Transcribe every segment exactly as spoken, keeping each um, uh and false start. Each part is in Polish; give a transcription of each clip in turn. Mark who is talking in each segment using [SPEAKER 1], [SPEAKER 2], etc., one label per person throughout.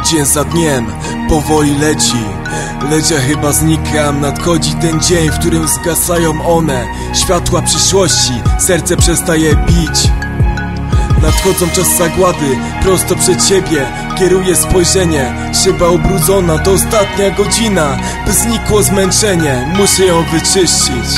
[SPEAKER 1] Dzień za dniem powoli leci, lecz ja chyba znikam. Nadchodzi ten dzień, w którym zgasają one światła przyszłości, serce przestaje bić. Nadchodzą czas zagłady, prosto przed siebie kieruję spojrzenie. Szyba ubrudzona, to ostatnia godzina, by znikło zmęczenie, muszę ją wyczyścić.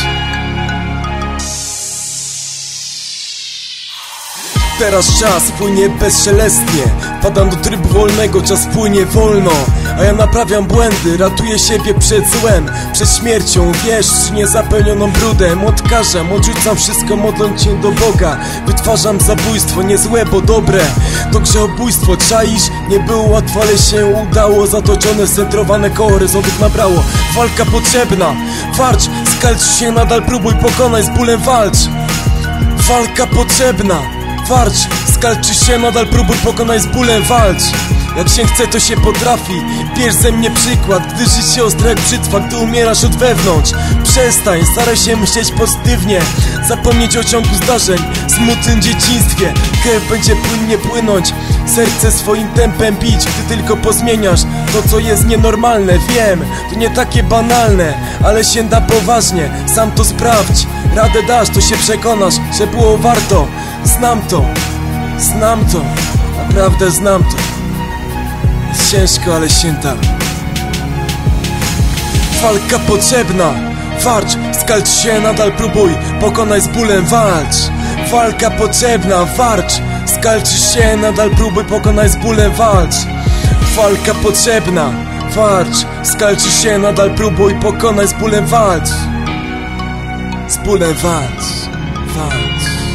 [SPEAKER 1] Teraz czas płynie bezszelestnie, padam do trybu wolnego, czas płynie wolno. A ja naprawiam błędy, ratuję siebie przed złem, przed śmiercią, wiesz, niezapełnioną brudem. Odkażam, odrzucam wszystko, modląc się do Boga. Wytwarzam zabójstwo, nie złe, bo dobre. To grzechobójstwo, czaisz? Nie było łatwo, ale się udało. Zatoczone, scentrowane koło horyzontów nabrało. Walka potrzebna, walcz, skalcz się, nadal próbuj, pokonaj, z bólem walcz. Walka potrzebna, walcz, skalczy się, nadal próbuj, pokonaj, z bólem walcz. Jak się chce, to się potrafi. Bierz ze mnie przykład, gdy życie ostre jak brzytwa, gdy umierasz od wewnątrz. Przestań, staraj się myśleć pozytywnie, zapomnieć o ciągu zdarzeń, smutnym dzieciństwie. Krew będzie płynnie płynąć, serce swoim tempem bić, gdy tylko pozmieniasz to, co jest nienormalne. Wiem, to nie takie banalne, ale się da poważnie. Sam to sprawdź, radę dasz, to się przekonasz, że było warto. Znam to, znam to, naprawdę znam to. Jest ciężko, ale się da. Walka potrzebna, walcz, skalcz się, nadal próbuj, pokonaj, z bólem walcz. Walka potrzebna, walcz, skalcz się, nadal próbuj, pokonaj, z bólem walcz. Walka potrzebna, walcz, skalcz się, nadal próbuj, pokonaj, z bólem walcz. Z bólem walcz, walcz.